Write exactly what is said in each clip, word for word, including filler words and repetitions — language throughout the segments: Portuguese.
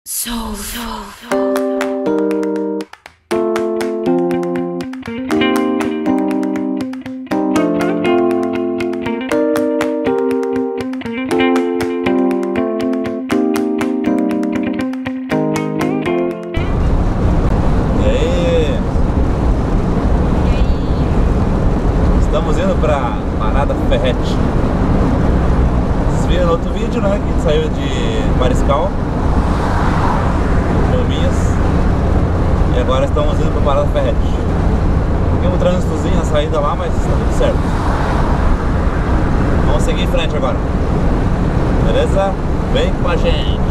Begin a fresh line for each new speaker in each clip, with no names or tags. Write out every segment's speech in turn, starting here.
Soul, soul, soul.
Estamos indo para Parada Ferret. Vocês viram no outro vídeo, né? Que a gente saiu de Mariscal, Palminhas, e agora estamos indo para Parada Ferret. Tem um trânsitozinho na saída lá, mas está tudo certo. Vamos seguir em frente agora. Beleza? Vem com a gente!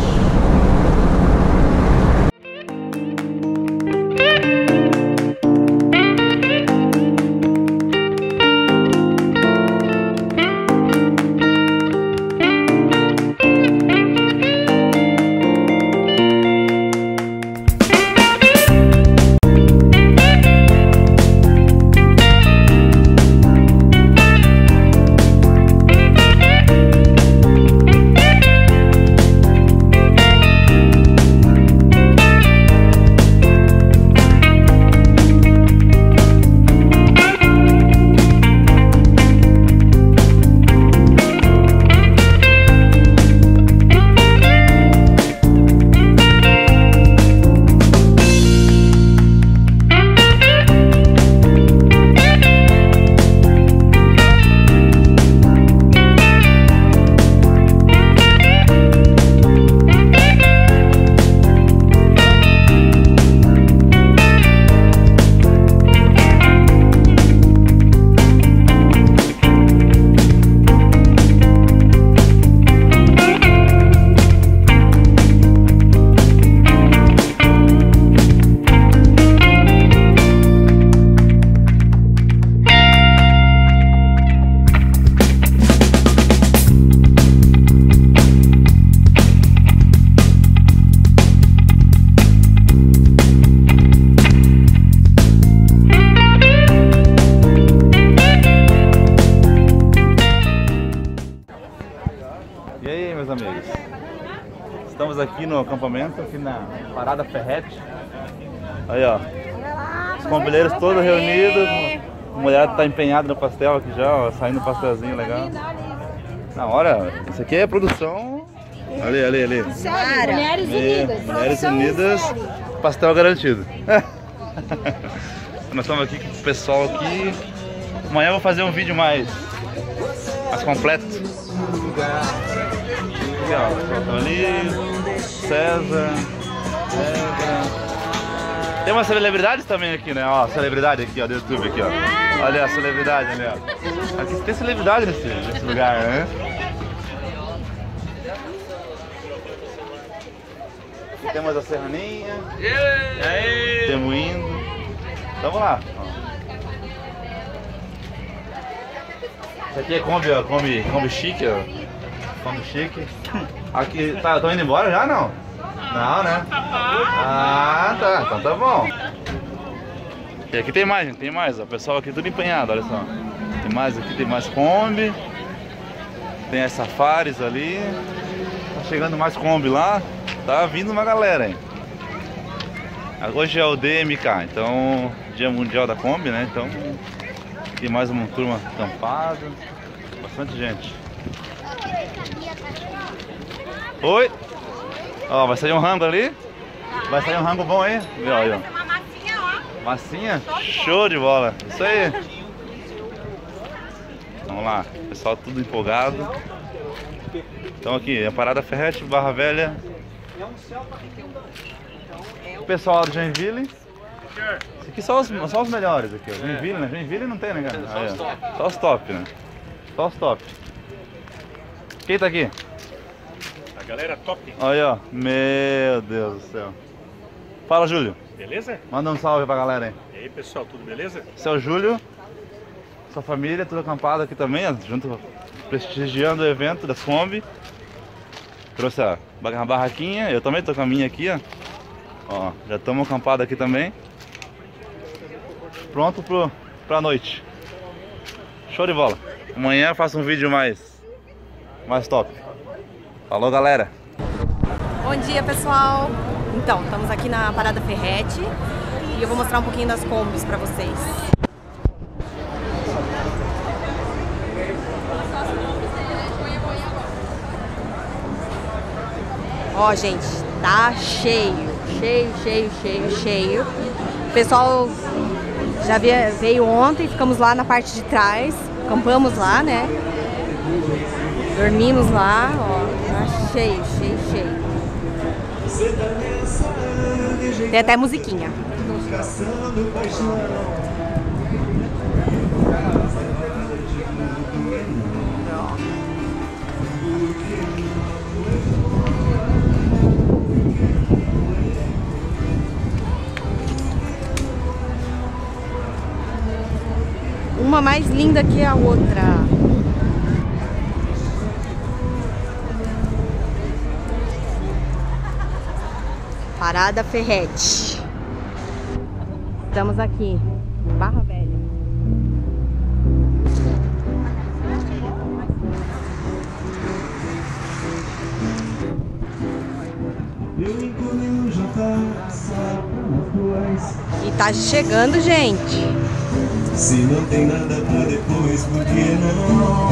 E aí, meus amigos, estamos aqui no acampamento, aqui na Parada Ferret. Aí, ó, os combilheiros todos reunidos. A mulher tá empenhada no pastel aqui já, ó, saindo um pastelzinho legal. Na hora, isso aqui é produção. Ali, ali, ali.
Mulheres Unidas.
Mulheres Unidas, pastel garantido. Nós estamos aqui com o pessoal aqui. Amanhã eu vou fazer um vídeo mais, mais completo. Aqui, ó, ali, César, César. Tem umas celebridades também aqui, né? Ó, celebridade aqui, ó, do YouTube aqui, ó. Olha a celebridade ali, ó. Aqui tem celebridade nesse, nesse lugar, né? Aqui temos a Serraninha. Temos indo. Então vamos lá. Esse aqui é Kombi, ó, Kombi, Kombi chique, ó. Kombi chique. Aqui, tá, estão indo embora já, não? Não, né? Ah, tá, então tá bom. E aqui tem mais, gente, tem mais, ó. O pessoal aqui tudo empenhado, olha só. Tem mais aqui, tem mais Kombi. Tem as Safaris ali. Tá chegando mais Kombi lá. Tá vindo uma galera, hein? Hoje é o D M K, então Dia Mundial da Kombi, né? Então tem mais uma turma acampada. Bastante gente. Oi! Ó, vai sair um rango ali. Vai sair um rango bom aí. Viu, aí, ó.
Uma massinha, ó.
Massinha? Show de bola. Isso aí. Vamos lá. Pessoal tudo empolgado. Então aqui, a Parada Ferret, Barra Velha. O pessoal do Joinville. Esse aqui são os, só os melhores aqui, ó. Joinville, né? Joinville não tem, né, cara? Aí, ó. Só os top, né? Só os top. Quem tá aqui?
A galera top.
Olha, ó. Meu Deus do céu. Fala, Júlio.
Beleza?
Manda um salve pra galera aí.
E aí, pessoal, tudo beleza?
Esse é o Júlio. Sua família, tudo acampado aqui também, ó, junto, prestigiando o evento das Kombi. Trouxe a barraquinha, eu também tô com a minha aqui, ó. Ó, já estamos acampados aqui também. Pronto pro, pra noite. Show de bola. Amanhã eu faço um vídeo mais, mais top. Falou, galera.
Bom dia, pessoal! Então, estamos aqui na Parada Ferretti e eu vou mostrar um pouquinho das combis pra vocês. Ó, gente, tá cheio, cheio, cheio, cheio, cheio. O pessoal já veio ontem, ficamos lá na parte de trás, acampamos lá, né? Dormimos lá, ó, tá cheio, cheio, cheio. Tem até musiquinha. Uma mais linda que a outra. Parada Ferretti. Estamos aqui, Barra Velha. E tá chegando, gente.
Se não tem nada pra depois, por que não?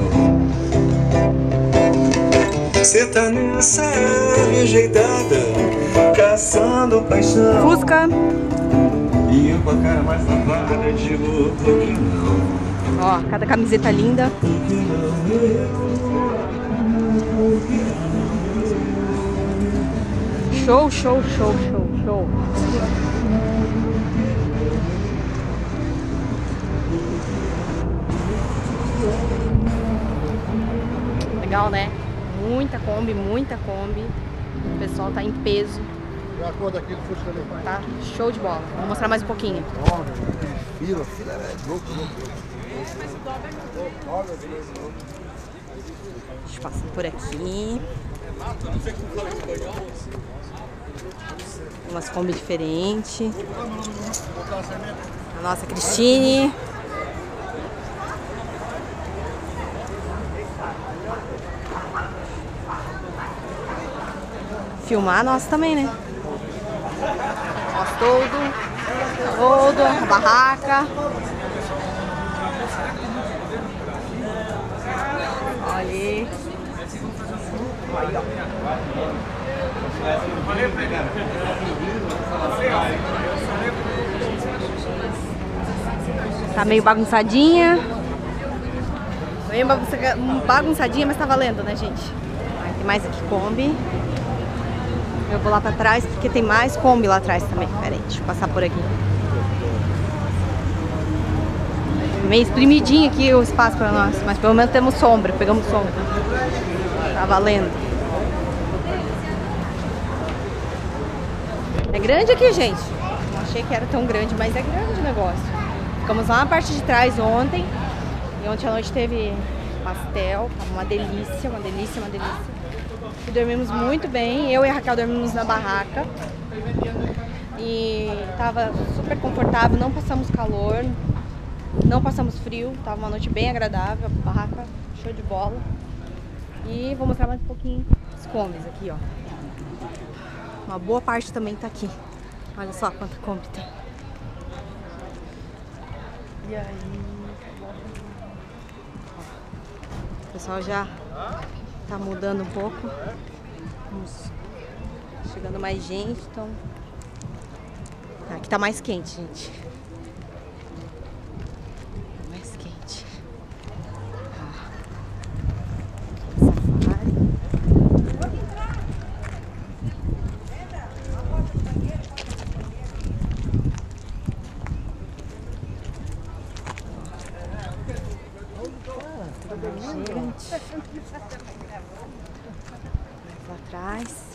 Cê tá nessa rejeitada, caçando paixão.
Fusca.
E eu com a cara mais lavada, digo, por que não?
Ó, cada camiseta linda.
Por que não eu? Por que não?
Show, show, show, show, show. Legal, né? Muita Kombi, muita Kombi. O pessoal tá em peso.
A cor daquele Fusca ali.
Tá show de bola. Vou mostrar mais um pouquinho.
Fila, fila é louco, louco.
Deixa eu passar por aqui. Umas Kombi diferentes. A nossa Cristine. Filmar nós também, né? Nós todo, todo, a barraca. Olha aí. Tá meio bagunçadinha. Meio bagunçadinha, mas tá valendo, né, gente? Aí tem mais aqui Kombi. Eu vou lá pra trás porque tem mais Kombi lá atrás também. Pera aí, deixa eu passar por aqui. Meio espremidinho aqui o espaço pra nós, mas pelo menos temos sombra, pegamos sombra. Tá valendo. É grande aqui, gente. Não achei que era tão grande, mas é grande o negócio. Ficamos lá na parte de trás ontem. E ontem à noite teve pastel. Tava uma delícia, uma delícia, uma delícia. E dormimos muito bem. Eu e a Raquel dormimos na barraca. E tava super confortável, não passamos calor, não passamos frio. Tava uma noite bem agradável, a barraca show de bola. E vou mostrar mais um pouquinho os Kombis aqui, ó. Uma boa parte também tá aqui. Olha só quanta Kombi tem. E aí? O pessoal já tá mudando um pouco. Vamos chegando mais gente, então... Aqui tá mais quente, gente. Tá mais quente. Ah. Safari. Gente. Lá atrás.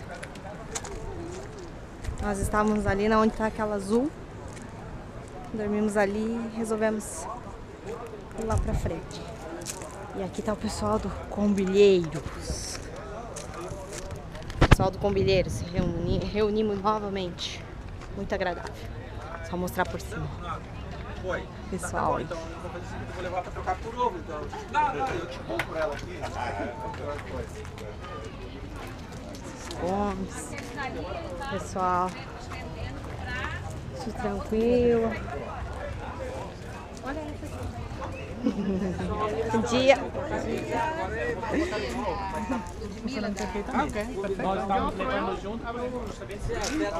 Nós estávamos ali na onde está aquela azul. Dormimos ali e resolvemos ir lá pra frente. E aqui tá o pessoal do Kombilheiros. O pessoal do Kombilheiros se reuni, reunimos novamente. Muito agradável. Só mostrar por cima. Pessoal.
Então eu vou fazer o seguinte, eu vou levar pra trocar por ovo, então. Não, não, eu te compro ela aqui.
Combis. Pessoal, tudo tranquilo. Olha essa aqui. Bom dia.
Nós estávamos levando junto para saber se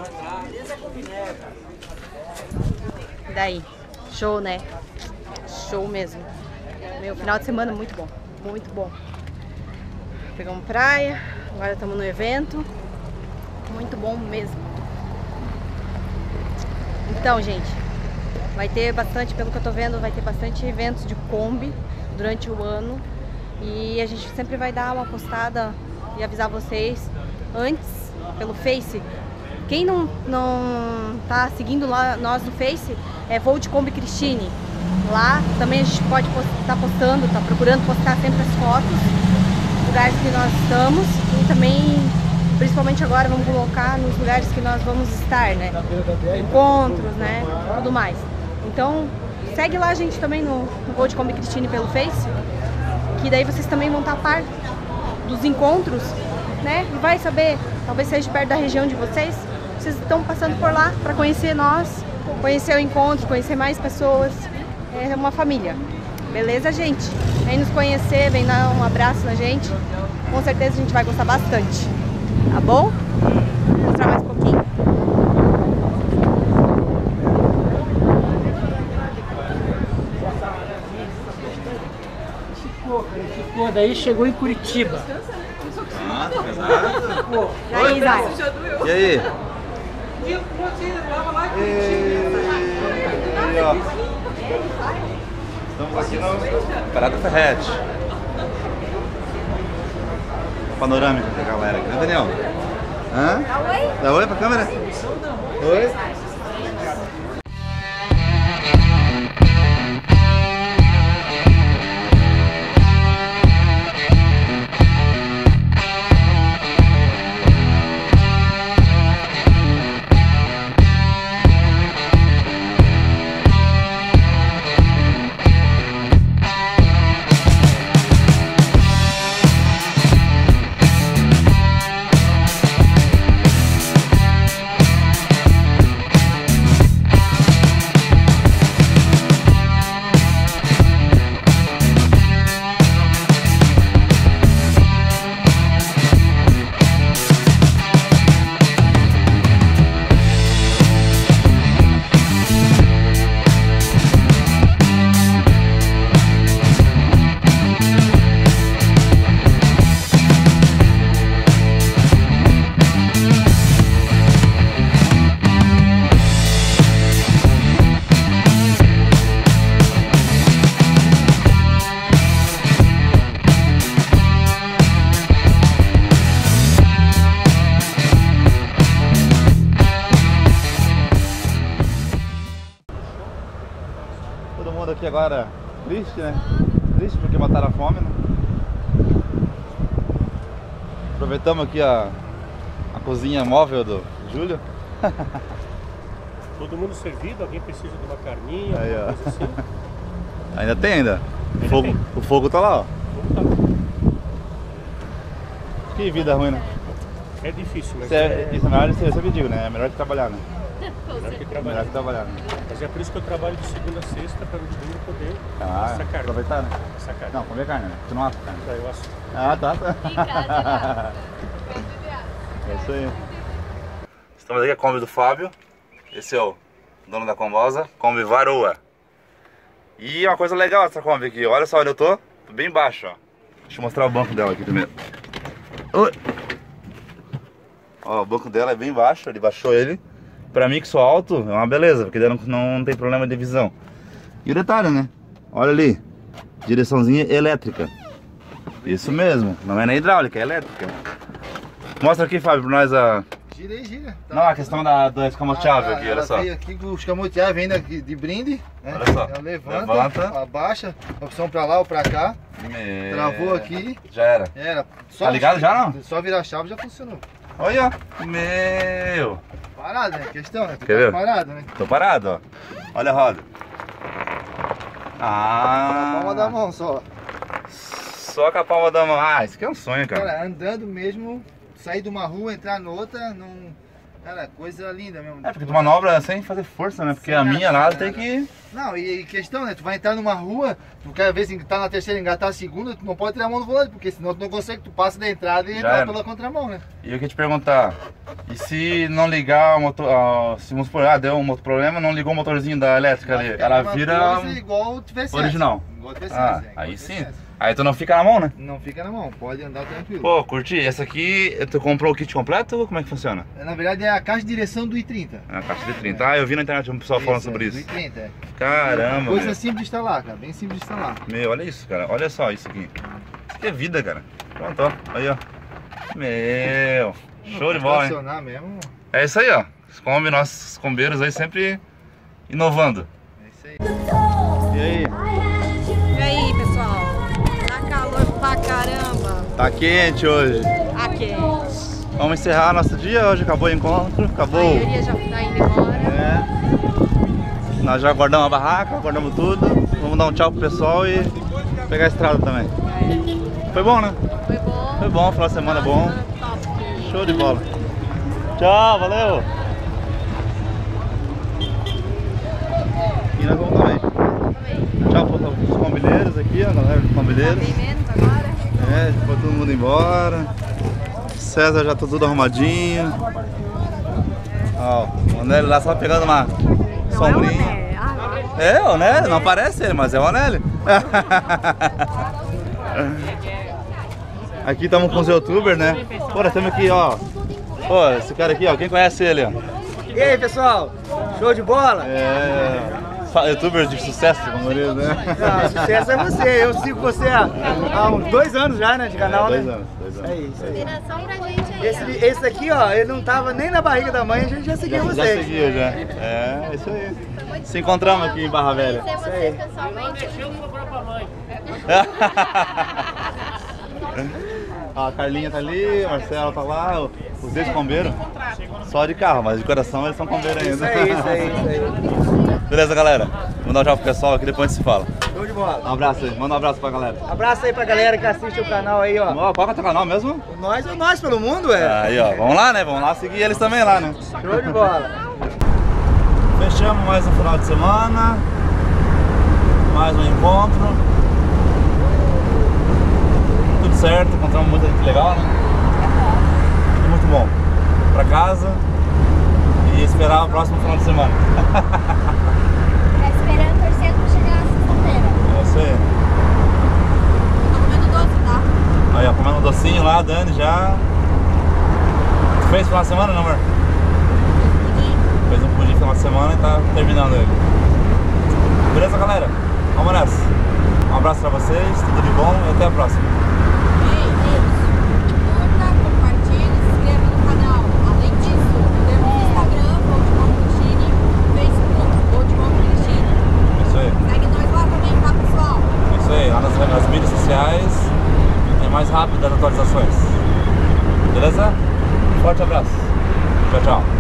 E daí? Show, né? Show mesmo. Meu final de semana muito bom. Muito bom. Pegamos praia, agora estamos no evento. Muito bom mesmo. Então, gente, vai ter bastante, pelo que eu tô vendo, vai ter bastante eventos de Kombi durante o ano. E a gente sempre vai dar uma postada e avisar vocês antes pelo Face. Quem não, não tá seguindo lá, nós no Face, é Voo de Kombi Cristine. Lá também a gente pode estar tá postando, tá procurando postar sempre as fotos dos lugares que nós estamos. E também, principalmente agora, vamos colocar nos lugares que nós vamos estar, né? Encontros, né? Tudo mais. Então, segue lá a gente também no, no Voo de Kombi Cristine pelo Face, que daí vocês também vão estar a par dos encontros, né? E vai saber, talvez seja perto da região de vocês, vocês estão passando por lá para conhecer nós, conhecer o encontro, conhecer mais pessoas. É uma família. Beleza, gente? Vem nos conhecer, vem dar um abraço na gente. Com certeza a gente vai gostar bastante. Tá bom? Vou mostrar mais um pouquinho.
Ficou, daí chegou em Curitiba.
Ah, tá pesado.
E aí, Zay?
E aí?
E,
ó. Estamos aqui no Parada Ferrete. Panorâmica da galera aqui, né, Daniel? Hã? Dá oi? Dá oi pra câmera? Oi? Todo mundo aqui agora triste, né? Triste porque mataram a fome, né? Aproveitamos aqui a, a cozinha móvel do Júlio.
Todo mundo servido, alguém precisa de uma carninha,
Aí,
alguma
ó.
coisa assim.
Ainda tem ainda? O
Ainda
fogo,
tem.
o fogo tá lá, ó.
Vamos lá.
Que vida ruim, né?
É difícil, mas
Isso é,
é,
isso na verdade eu sempre digo, né? É melhor que trabalhar, né?
melhor que
É
trabalhar.
melhor que trabalhar, né?
Mas é por isso que eu trabalho de segunda a sexta, para no domingo poder
Ah,
essa carne.
aproveitar, né?
Essa carne.
Não, comer carne, né? Tu não assa carne.
Daí eu acho.
Ah, tá, tá. É isso aí. Estamos aqui com a Kombi do Fábio. Esse é o dono da Combosa, Kombi Varoa. E uma coisa legal essa Kombi aqui, olha só onde eu tô. Tô bem baixo, ó. Deixa eu mostrar o banco dela aqui primeiro. Oi. Ó, o banco dela é bem baixo, ele baixou ele. Pra mim que sou alto, é uma beleza, porque daí não, não tem problema de visão. E o detalhe, né? Olha ali, direçãozinha elétrica. Isso mesmo, não é nem hidráulica, é elétrica. Mostra aqui, Fábio, pra nós a...
Gira aí, gira. Tá.
Não, a questão da, da escamoteável aqui, olha
ela
só.
veio aqui com os camoteáveis ainda aqui de brinde. Né?
Olha só.
Ela levanta,
Levanta.
abaixa, opção pra lá ou pra cá.
Meu...
Travou aqui.
Já era.
Era. Só
Tá ligado já, não?
Só virar a chave já funcionou.
Olha, meu...
Parado, né? Questão, né? Tu
Quer
tá
ver?
parado, né?
Tô parado, ó. Olha a roda. Ah...
Com a palma da mão só.
Só com a palma da mão. Ah, isso aqui é um sonho, cara.
Cara, andando mesmo, sair de uma rua, entrar noutra, não... Cara, coisa linda mesmo.
É, porque tu manobra sem fazer força, né? Porque a minha lá tem que...
Não, e questão, né? Tu vai entrar numa rua, tu quer ver se tá na terceira engatar a segunda, tu não pode tirar a mão no volante, porque senão tu não consegue, tu passa da entrada e
Já
entrar
era.
pela contramão, né?
E eu queria te perguntar, e se não ligar o motor, ah, se vamos supor, ah, deu um outro problema, não ligou o motorzinho da elétrica ali,
Fica
ela
uma
vira
coisa igual tivesse
original.
Igual tivesse
Ah,
igual
aí
tivesse
sim.
essa.
Aí tu não fica na mão, né?
Não fica na mão, pode andar tranquilo.
Pô, curti. Essa aqui, tu comprou o kit completo ou como é que funciona?
Na verdade é a caixa de direção do i trinta.
É a caixa de trinta. Ah, eu vi na internet um pessoal falando sobre
Do
isso.
i trinta, é.
Caramba,
Coisa
meu.
simples de instalar, cara, bem simples de instalar.
Meu, olha isso, cara. Olha só isso aqui. Isso aqui é vida, cara. Pronto, ó. Aí, ó. Meu. Show de bola, hein?
Funcionar mesmo,
É isso aí, ó. Os Kombi, nossos combeiros aí sempre inovando.
é isso aí.
E aí?
E aí, pessoal? Tá calor pra caramba.
Tá quente hoje.
Tá quente.
Vamos encerrar nosso dia. Hoje acabou o encontro.
A
Acabou.
maioria já tá indo embora.
É. Nós já guardamos a barraca, guardamos tudo. Vamos dar um tchau pro pessoal e pegar a estrada também. Foi bom, né?
Foi bom.
Foi bom, final de semana bom.
Top.
Show de bola. Tchau, valeu. E nós vamos também. Tchau para os combileiros aqui, ó, galera dos combileiros.
Bem menos agora.
É, já foi todo mundo embora. César já tá tudo arrumadinho. Ó, o Onélio lá só pegando uma sombrinha.
É, ah,
É, o Onélio, não parece ele, mas é o Onélio. Aqui estamos com os youtubers, né? Pô, nós estamos aqui, ó. Pô, esse cara aqui, ó, quem conhece ele, ó?
E aí, pessoal? Show de bola?
É. Youtubers de sucesso, como ele, né?
Ah, sucesso é você. Eu sigo você há, há uns dois anos já, né, de canal,
É, dois
né?
anos, dois anos.
É isso. É isso.
Inspiração pra gente aí.
Esse, esse aqui, ó, ele não tava nem na barriga da mãe, a gente já seguiu
Já, já
vocês.
seguiu, já. É, isso aí. Se encontramos aqui em Barra Velha.
Conhecer você pessoalmente.
Ó, a Carlinha tá ali, o Marcelo tá lá, os dois combeiros. Só de carro, mas de coração eles são combeiros ainda.
Isso aí, isso aí, isso aí.
Beleza, galera? Vou dar um tchau pro pessoal aqui, depois a gente se fala.
Show de bola.
Um abraço aí, manda um abraço pra galera.
Abraço aí pra galera que assiste o canal aí, ó.
Ó, qual que é o teu canal mesmo?
O Nós é o Nós pelo mundo, é.
Aí, ó, vamos lá, né? Vamos lá seguir eles também lá, né?
Show de bola.
Fechamos mais um final de semana. Mais um encontro. Tudo certo, encontramos muita gente legal, né? Tudo muito bom. Pra casa e esperar o próximo final de semana.
Tá esperando, torcendo pra chegar na sexta-feira.
É isso aí.
Tá comendo doce, tá?
Aí, ó, comendo um docinho lá, Dani já. Tu fez final de semana, não, amor? Fez um pudim final de semana e tá terminando ele. Beleza, galera? Vamos nessa. Um abraço pra vocês, tudo de bom e até a próxima.
Curta, compartilhe, se inscreva no canal. Além disso, temos o Instagram, Voldemont Cristine, Facebook, Voldemont Cristine.
Isso aí.
Segue nós lá também, tá, pessoal?
Isso aí, lá nas, nas mídias sociais é mais rápido das atualizações. Beleza? Forte abraço. Tchau, tchau.